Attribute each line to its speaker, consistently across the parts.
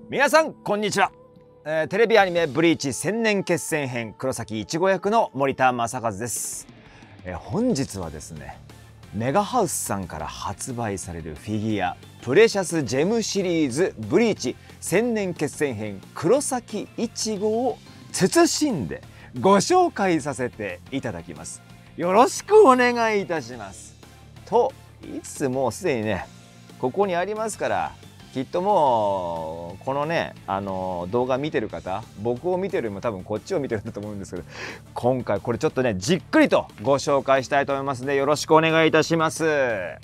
Speaker 1: 皆さんこんにちは、テレビアニメブリーチ千年決戦編黒崎いちご役の森田正和です。本日はですねメガハウスさんから発売されるフィギュアプレシャスジェムシリーズブリーチ千年決戦編黒崎いちごを慎んでご紹介させていただきます。よろしくお願いいたします。と言いつつもうすでにねここにありますから、きっともうこのね動画見てる方、僕を見てるよりも多分こっちを見てるんだと思うんですけど、今回これちょっとねじっくりとご紹介したいと思いますのでよろしくお願いいたします。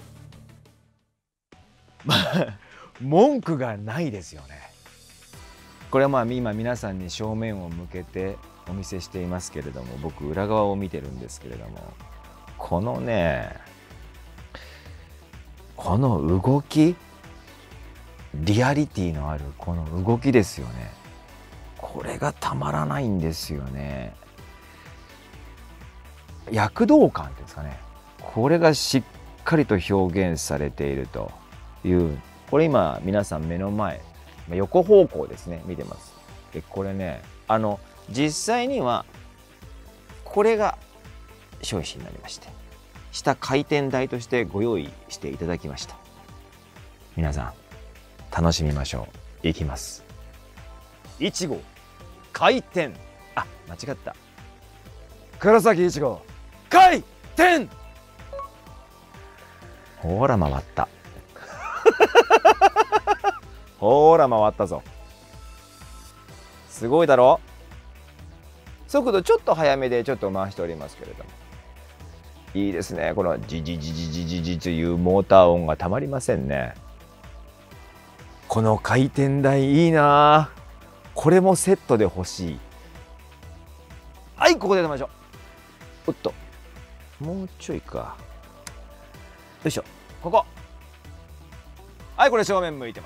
Speaker 1: まあ文句がないですよね。これはまあ今皆さんに正面を向けてお見せしていますけれども、僕裏側を見てるんですけれども、このねこの動き、リアリティのあるこの動きですよね。これがたまらないんですよね。躍動感っていうんですかね、これがしっかりと表現されているという、これ今皆さん目の前横方向ですね見てます。でこれね実際にはこれが商品になりまして、下回転台としてご用意していただきました。皆さん楽しみましょう。いきます。1号回転、あ、間違った、黒崎1号回転。ほら回ったほら回ったぞ。すごいだろ。速度ちょっと速めでちょっと回しておりますけれども、いいですね。このジジジジジジジというモーター音がたまりませんね。この回転台いいな。これもセットで欲しい。はい、ここで止めましょう。おっともうちょいか。よいしょ、ここ。はい、これ正面向いてます。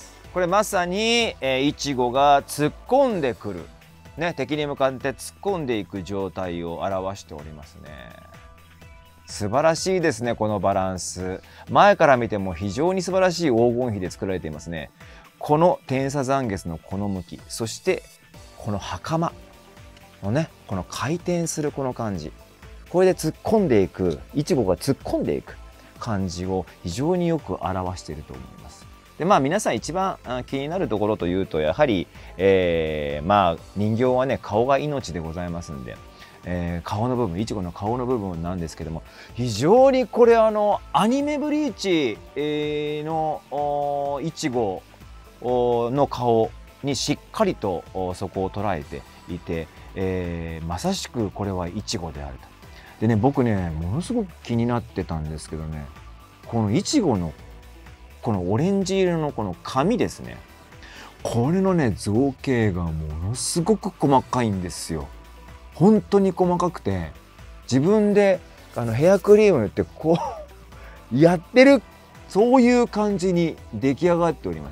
Speaker 1: これまさにいちごが突っ込んでくるね、敵に向かって突っ込んでいく状態を表しておりますね。素晴らしいですね。このバランス、前から見ても非常に素晴らしい黄金比で作られていますね。この天差残月のこの向き、そしてこの袴のねこの回転するこの感じ、これで突っ込んでいく、いちごが突っ込んでいく感じを非常によく表していると思います。でまあ皆さん一番気になるところというと、やはり、まあ人形はね顔が命でございますんで、顔の部分、いちごの顔の部分なんですけども、非常にこれアニメブリーチのいちごの顔にしっかりとそこを捉えていて、まさしくこれはいちごであると。でね、僕ねものすごく気になってたんですけどね、このいちごのこのオレンジ色のこの髪ですね、これのね造形がものすごく細かいんですよ。本当に細かくて、自分でヘアクリーム塗ってこうやってる、そういう感じに出来上がっております。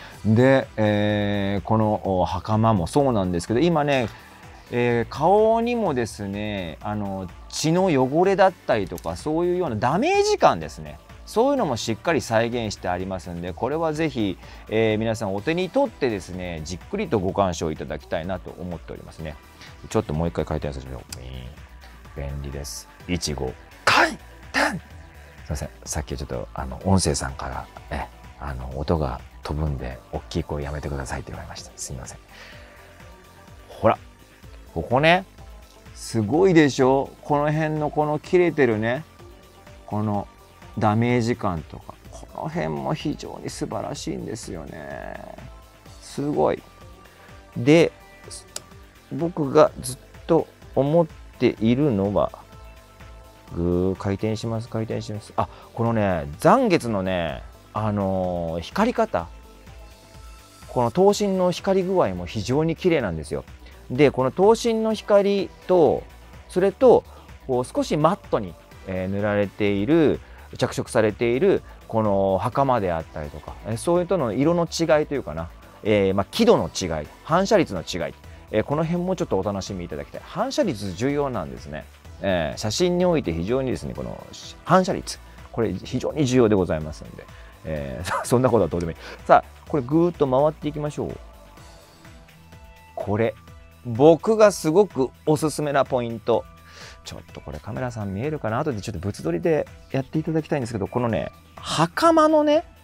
Speaker 1: で、この袴もそうなんですけど、今ね、顔にもですね血の汚れだったりとか、そういうようなダメージ感ですね、そういうのもしっかり再現してありますんで、これはぜひ、皆さんお手に取ってですねじっくりとご鑑賞いただきたいなと思っておりますね。ちょっともう一回回転させましょう。便利です。いちご回転。すいません、さっきちょっと音声さんから音が飛ぶんで大きい声やめてくださいって言われました。すみません。ほらここね、すごいでしょ。この辺のこの切れてるねこのダメージ感とか、この辺も非常に素晴らしいんですよね。すごい。で僕がずっと思っているのは、回転します、回転します。あ、このね残月のね光り方、この刀身の光り具合も非常に綺麗なんですよ。でこの刀身の光と、それとこう少しマットに、塗られている、着色されているこの袴であったりとか、そういうとの色の違いというかな、輝度の違い、反射率の違い、この辺もちょっとお楽しみいただきたい。反射率重要なんですね。写真において非常にですねこの反射率、これ非常に重要でございますので、そんなことはどうでもいい。さあこれぐーっと回っていきましょう。これ僕がすごくおすすめなポイント。ちょっとこれカメラさん見えるかな、後でちょっと物撮りでやっていただきたいんですけど、このね袴の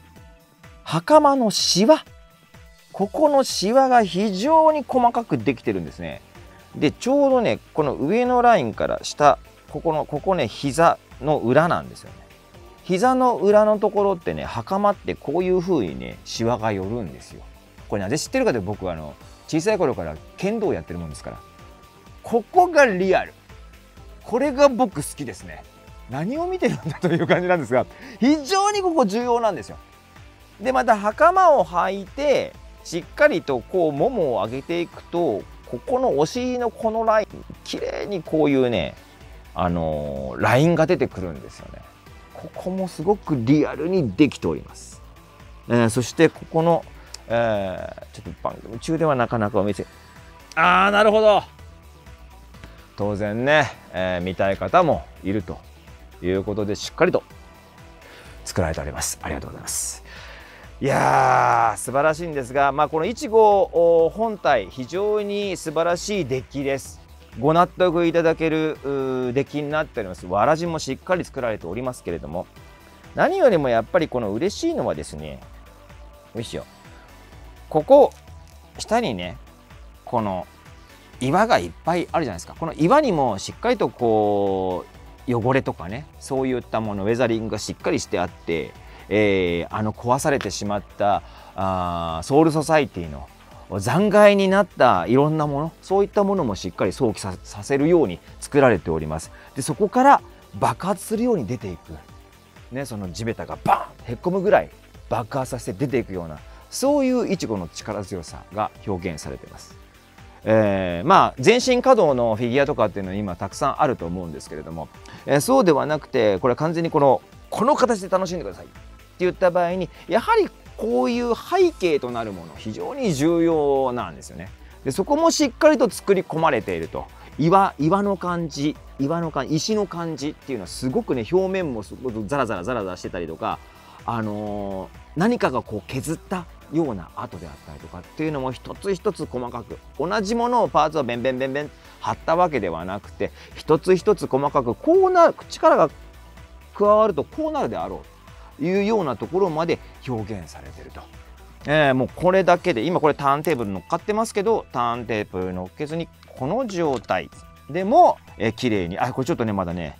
Speaker 1: シワ、ここのシワが非常に細かくできてるんですね。でちょうどねこの上のラインから下、ここね膝の裏なんですよね。膝の裏のところってね、袴ってこういう風にねシワが寄るんですよ。これなぜ知ってるかで、僕は小さい頃から剣道やってるもんですから、ここがリアル、これが僕好きですね。何を見てるんだという感じなんですが、非常にここ重要なんですよ。でまた袴を履いてしっかりとこうももを上げていくと、ここのお尻のこのライン、綺麗にこういうねラインが出てくるんですよね。ここもすごくリアルにできております。そしてここの、ちょっと番組中ではなかなかお見せ、なるほど、当然ね、見たい方もいるということで、しっかりと作られております。ありがとうございます。いやー素晴らしいんですが、このいちご本体非常に素晴らしい出来です。ご納得いただける出来になっております。わらじもしっかり作られておりますけれども、何よりもやっぱりこの嬉しいのはですね、よいしょ、ここ下にねこの岩がいっぱいあるじゃないですか。この岩にもしっかりとこう汚れとかね、そういったものウェザリングがしっかりしてあって、壊されてしまったソウルソサイティの残骸になったいろんなもの、そういったものもしっかり想起させるように作られております。でそこから爆発するように出ていく、ね、その地べたがバーンへっこむぐらい爆発させて出ていくような、そういうイチゴの力強さが表現されています。全身可動のフィギュアとかっていうのは今たくさんあると思うんですけれども、そうではなくて、これは完全にこの形で楽しんでくださいって言った場合に、やはりこういう背景となるもの非常に重要なんですよね。でそこもしっかりと作り込まれていると。岩の感じ、石の感じっていうのはすごくね、表面もすごくザラザラしてたりとか、何かがこう削ったような跡であったりとかっていうのも一つ一つ細かく、同じものをパーツをベンベン貼ったわけではなくて、一つ一つ細かくこうなる、力が加わるとこうなるであろうというようなところまで表現されてると。もうこれだけで、今これターンテーブル乗っかってますけど、ターンテーブル乗っけずにこの状態でも綺麗に、これちょっとねまだね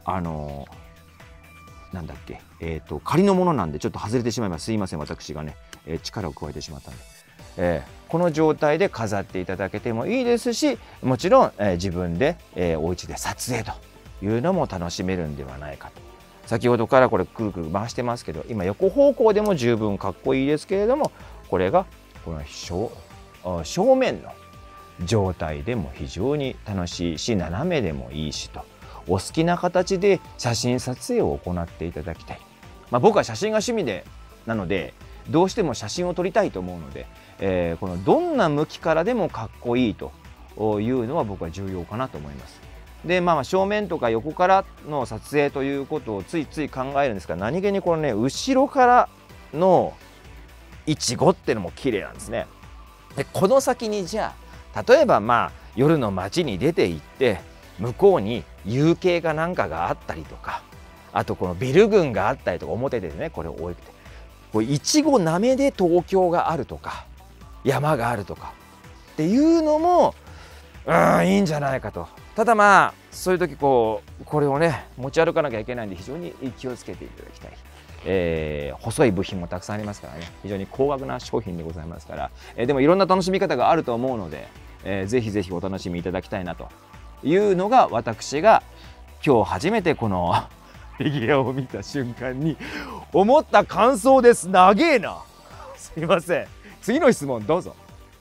Speaker 1: なんだっけ、仮のものなんでちょっと外れてしまいます。すいません、私がね、力を加えてしまったんで、この状態で飾っていただけてもいいですし、もちろん、自分で、お家で撮影というのも楽しめるんではないかと。先ほどからこれくるくる回してますけど、今横方向でも十分かっこいいですけれども、これがこの正面の状態でも非常に楽しいし、斜めでもいいしと、お好きな形で写真撮影を行っていただきたい。僕は写真が趣味なので、どうしても写真を撮りたいと思うので、このどんな向きからでもかっこいいというのは僕は重要かなと思います。で正面とか横からの撮影ということをついつい考えるんですが、何気にこのね後ろからのイチゴっていうのも綺麗なんですね。でこの先にじゃあ例えば夜の街に出て行って、向こうに夕景かなんかがあったりとか、あとこのビル群があったりとか、表でねこれを置いて、これいちごなめで東京があるとか山があるとかっていうのもいいんじゃないかと。ただそういう時これをね持ち歩かなきゃいけないんで、非常に気をつけていただきたい。細い部品もたくさんありますからね、非常に高額な商品でございますから、でもいろんな楽しみ方があると思うので、ぜひぜひお楽しみいただきたいなというのが、私が今日初めてこのフィギュアを見た瞬間に思った感想です。長えなすいません。次の質問どうぞ。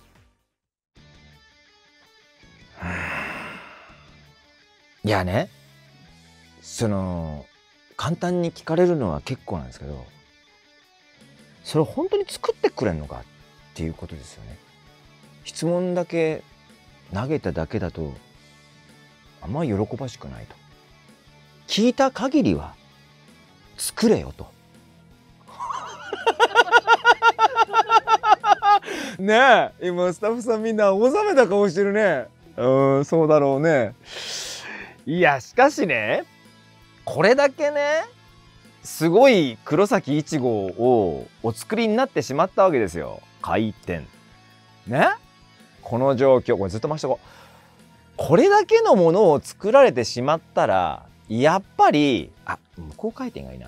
Speaker 1: いやね、簡単に聞かれるのは結構なんですけど、それを本当に作ってくれるのかっていうことですよね。質問だけ投げただけだとあんまり喜ばしくないと。聞いた限りは作れよとねえ、今スタッフさんみんな青ざめた顔してるね。そうだろうね。いや、しかしね、これだけね、すごい黒崎いちごをお作りになってしまったわけですよ。開店。ね、この状況、これずっと回しておこう。これだけのものを作られてしまったら、やっぱり、向こう回転がいいな。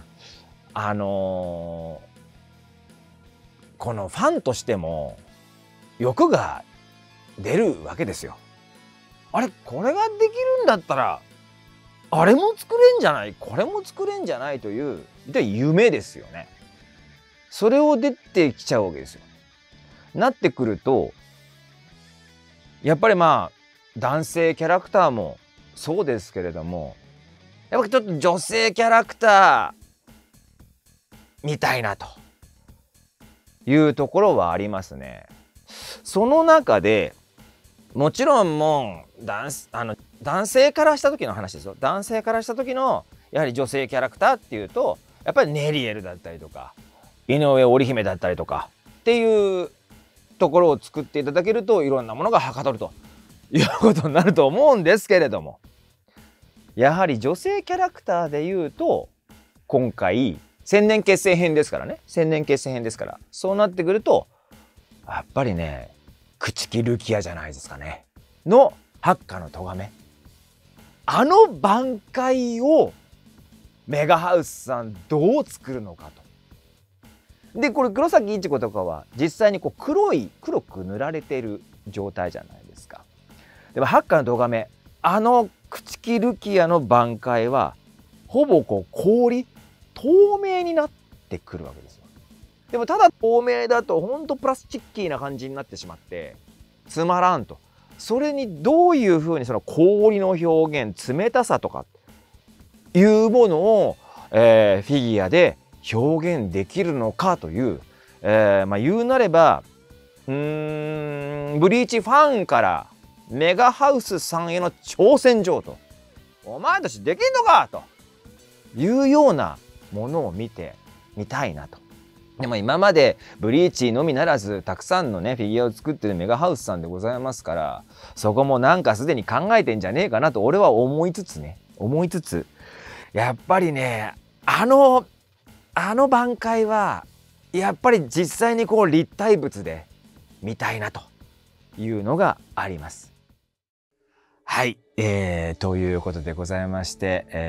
Speaker 1: このファンとしても欲が出るわけですよ。あれ、これができるんだったらあれも作れんじゃない、これも作れんじゃないという夢ですよね。それを出てきちゃうわけですよ。なってくるとやっぱり男性キャラクターもそうですけれども、やっぱりちょっと女性キャラクターみたいなというところはありますね。その中でもちろんもう男性からした時の話ですよ。男性からした時のやはり女性キャラクターっていうとやっぱりネリエルだったりとか井上織姫だったりとかっていうところを作っていただけるといろんなものがはかどるということになると思うんですけれども、やはり女性キャラクターでいうと今回千年決戦編ですからね、千年決戦編ですから、そうなってくるとやっぱりね、朽木ルキアじゃないですかねの八花の咎め、あの挽回をメガハウスさんどう作るのかと。でこれ黒崎いちごとかは実際にこう黒く塗られている状態じゃないですか。でも八花の咎め、朽木ルキアの挽回はほぼ氷透明になってくるわけですよ。でもただ透明だとほんとプラスチッキーな感じになってしまってつまらんと。それにどういうふうにその氷の表現、冷たさとかいうものを、フィギュアで表現できるのかという、言うなればブリーチファンからメガハウスさんへの挑戦状と、お前たちできんのかというようなものを見てみたいなと。でも今までブリーチのみならずたくさんのねフィギュアを作ってるメガハウスさんでございますから、そこもなんかすでに考えてんじゃねえかなと俺は思いつつやっぱりね、あの挽回はやっぱり実際に立体物で見たいなというのがあります。はい、ということでございまして、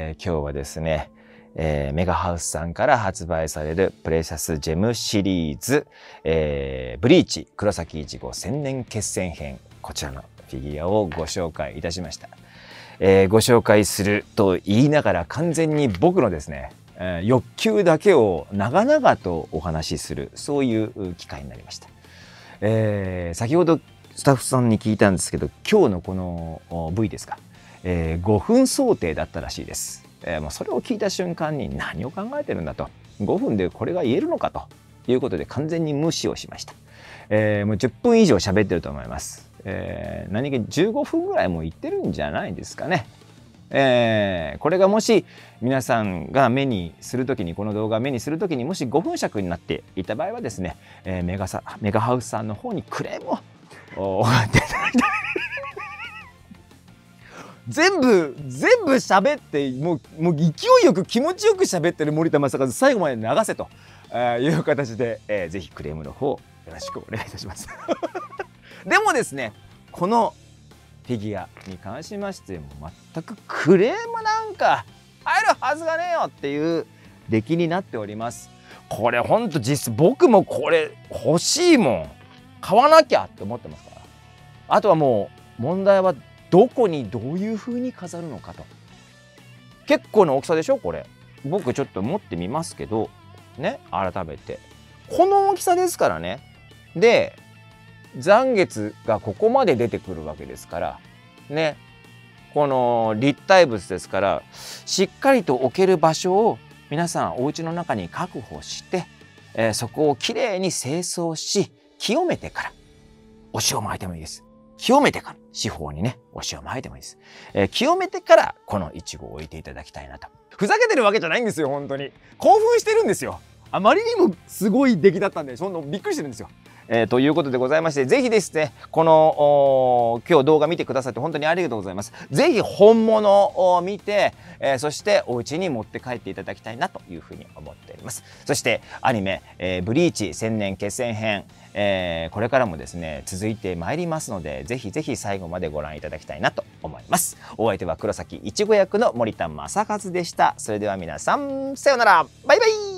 Speaker 1: 今日はですねメガハウスさんから発売されるプレシャスジェムシリーズ、ブリーチ黒崎いちご千年決戦編、こちらのフィギュアをご紹介いたしました。ご紹介すると言いながら完全に僕のですね、欲求だけを長々とお話しする、そういう機会になりました。先ほどスタッフさんに聞いたんですけど、今日のこの V ですか、5分想定だったらしいです。もうそれを聞いた瞬間に何を考えてるんだと、5分でこれが言えるのかということで完全に無視をしました。もう10分以上喋ってると思います。何気に15分ぐらいもう言ってるんじゃないですかね。これがもし皆さんが目にするときに、この動画を目にするときにもし5分尺になっていた場合はですね、メガハウスさんの方にクレームを行っていただきたい。全部喋ってもう勢いよく気持ちよく喋ってる森田正和、最後まで流せという形で、ぜひクレームの方よろしくお願いいたします。でもですね、このフィギュアに関しましても全くクレームなんか入るはずがねえよっていう出来になっております。これほんと僕もこれ欲しいもん、買わなきゃって思ってますから。あとはもう問題はどこにどういう風に飾るのかと。結構な大きさでしょこれ。僕ちょっと持ってみますけどね、改めてこの大きさですからね。で残月がここまで出てくるわけですからね、この立体物ですからしっかりと置ける場所を皆さんお家の中に確保して、そこをきれいに清掃し清めてからお塩巻いてもいいです。清めてから四方にねお塩巻いてもいいです。清めてからこのイチゴを置いていただきたいなと。ふざけてるわけじゃないんですよ。本当に興奮してるんですよ。あまりにもすごい出来だったんでそんなびっくりしてるんですよ。 ということでございまして、ぜひですね、この今日動画見てくださって本当にありがとうございます。ぜひ本物を見て、そしてお家に持って帰っていただきたいなというふうに思っております。そしてアニメ、ブリーチ千年決戦編、これからもですね続いてまいりますので、ぜひぜひ最後までご覧いただきたいなと思います。お相手は黒崎いちご役の森田正和でした。それでは皆さん、さようなら、バイバイ。